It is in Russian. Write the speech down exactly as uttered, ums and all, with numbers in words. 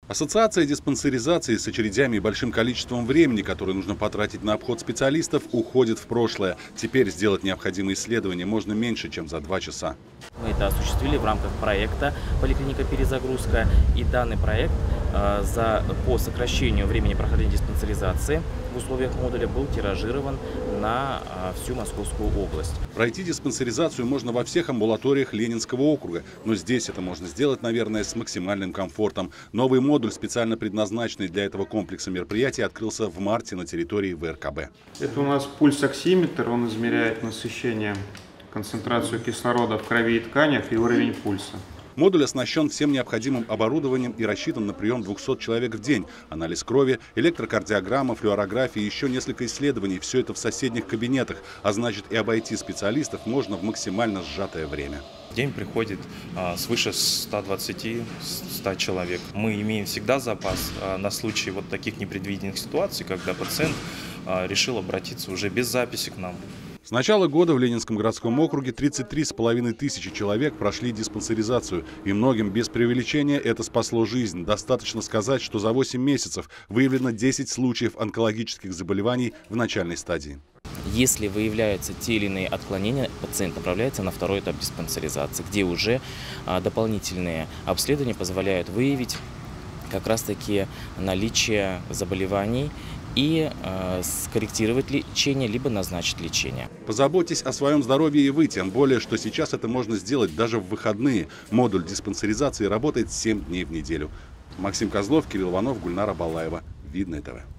Ассоциация диспансеризации с очередями и большим количеством времени, которое нужно потратить на обход специалистов, уходит в прошлое. Теперь сделать необходимые исследования можно меньше, чем за два часа. Мы это осуществили в рамках проекта «Поликлиника перезагрузка». И данный проект э, за, по сокращению времени прохождения диспансеризации в условиях модуля был тиражирован на э, всю Московскую область. Пройти диспансеризацию можно во всех амбулаториях Ленинского округа, но здесь это можно сделать, наверное, с максимальным комфортом. Новый модуль, специально предназначенный для этого комплекса мероприятий, открылся в марте на территории вэ эр ка бэ. Это у нас пульсоксиметр, он измеряет насыщение, концентрацию кислорода в крови и тканях и уровень пульса. Модуль оснащен всем необходимым оборудованием и рассчитан на прием двухсот человек в день. Анализ крови, электрокардиограмма, флюорография и еще несколько исследований. Все это в соседних кабинетах, а значит и обойти специалистов можно в максимально сжатое время. В день приходит а, свыше ста двадцати — ста человек. Мы имеем всегда запас а, на случай вот таких непредвиденных ситуаций, когда пациент а, решил обратиться уже без записи к нам. С начала года в Ленинском городском округе тридцать три с половиной тысячи человек прошли диспансеризацию. И многим без преувеличения это спасло жизнь. Достаточно сказать, что за восемь месяцев выявлено десять случаев онкологических заболеваний в начальной стадии. Если выявляются те или иные отклонения, пациент направляется на второй этап диспансеризации, где уже а, дополнительные обследования позволяют выявить как раз-таки наличие заболеваний и э, скорректировать лечение, либо назначить лечение. Позаботьтесь о своем здоровье и вы, тем более, что сейчас это можно сделать даже в выходные. Модуль диспансеризации работает семь дней в неделю. Максим Козлов, Кирилл Иванов, Гульнара Балаева. Видное ТВ.